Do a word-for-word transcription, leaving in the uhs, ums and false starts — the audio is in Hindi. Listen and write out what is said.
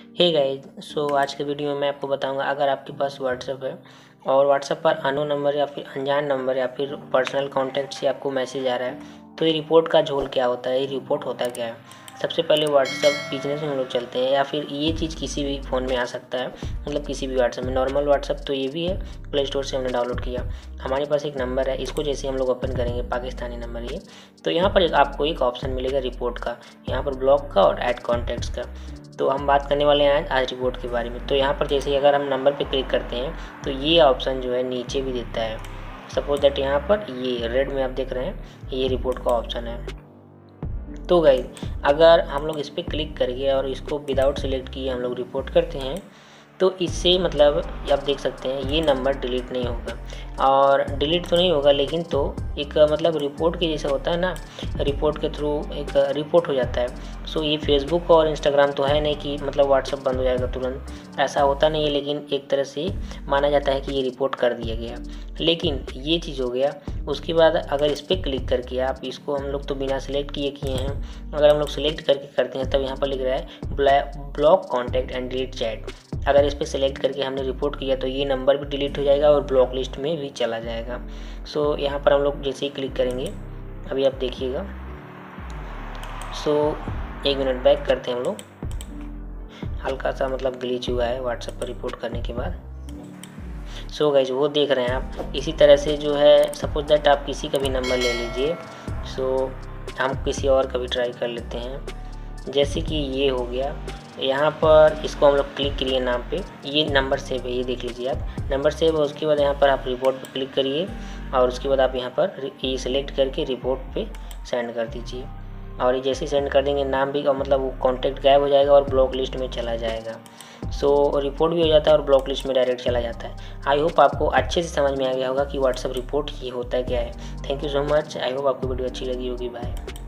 हे गाइस, सो आज के वीडियो में मैं आपको बताऊंगा अगर आपके पास व्हाट्सएप है और व्हाट्सएप पर अननोन नंबर या फिर अनजान नंबर या फिर पर्सनल कॉन्टैक्ट से आपको मैसेज आ रहा है तो ये रिपोर्ट का झोल क्या होता है, ये रिपोर्ट होता क्या है। सबसे पहले व्हाट्सएप बिजनेस में हम लोग चलते हैं या फिर ये चीज़ किसी भी फ़ोन में आ सकता है, मतलब किसी भी व्हाट्सएप में। नॉर्मल व्हाट्सएप तो ये भी है, प्ले स्टोर से हमने डाउनलोड किया। हमारे पास एक नंबर है, इसको जैसे हम लोग ओपन करेंगे, पाकिस्तानी नंबर ये, तो यहाँ पर एक आपको एक ऑप्शन मिलेगा रिपोर्ट का, यहाँ पर ब्लॉक का और ऐड कॉन्टैक्ट्स का। तो हम बात करने वाले हैं आज रिपोर्ट के बारे में। तो यहाँ पर जैसे अगर हम नंबर पे क्लिक करते हैं तो ये ऑप्शन जो है नीचे भी देता है। सपोज दैट यहाँ पर ये रेड में आप देख रहे हैं, ये रिपोर्ट का ऑप्शन है। तो गाइस, अगर हम लोग इस पर क्लिक करके और इसको विदाउट सिलेक्ट किए हम लोग रिपोर्ट करते हैं तो इससे मतलब आप देख सकते हैं ये नंबर डिलीट नहीं होगा। और डिलीट तो नहीं होगा लेकिन तो एक मतलब रिपोर्ट के जैसा होता है ना, रिपोर्ट के थ्रू एक रिपोर्ट हो जाता है। सो ये फेसबुक और इंस्टाग्राम तो है नहीं कि मतलब व्हाट्सएप बंद हो जाएगा तुरंत, ऐसा होता नहीं है। लेकिन एक तरह से माना जाता है कि ये रिपोर्ट कर दिया गया। लेकिन ये चीज़ हो गया। उसके बाद अगर इस पर क्लिक करके आप इसको, हम लोग तो बिना सिलेक्ट किए किए हैं, अगर हम लोग सिलेक्ट करके करते हैं तब यहाँ पर लिख रहा है block contact and delete chat. अगर इस पर सेलेक्ट करके हमने रिपोर्ट किया तो ये नंबर भी डिलीट हो जाएगा और ब्लॉक लिस्ट में भी चला जाएगा। सो so, यहाँ पर हम लोग जैसे ही क्लिक करेंगे, अभी आप देखिएगा। सो so, एक मिनट बैक करते हैं हम लोग। हल्का सा मतलब ग्लिच हुआ है व्हाट्सएप पर रिपोर्ट करने के बाद। सो so, गाइज वो देख रहे हैं आप। इसी तरह से जो है सपोज दैट आप किसी का भी नंबर ले लीजिए। सो so, हम किसी और का भी ट्राई कर लेते हैं। जैसे कि ये हो गया, यहाँ पर इसको हम लोग क्लिक करिए नाम पे, ये नंबर सेव है, ये देख लीजिए आप। नंबर सेव है, उसके बाद यहाँ पर आप रिपोर्ट पे क्लिक करिए और उसके बाद आप यहाँ पर ये सिलेक्ट करके रिपोर्ट पे सेंड कर दीजिए। और ये जैसे सेंड कर देंगे नाम भी, मतलब वो कॉन्टैक्ट गायब हो जाएगा और ब्लॉक लिस्ट में चला जाएगा। सो so, रिपोर्ट भी हो जाता है और ब्लॉक लिस्ट में डायरेक्ट चला जाता है। आई होप आपको अच्छे से समझ में आ गया होगा कि व्हाट्सएप रिपोर्ट ये होता है क्या है। Thank you so much. I hope आपको वीडियो अच्छी लगी होगी। बाय।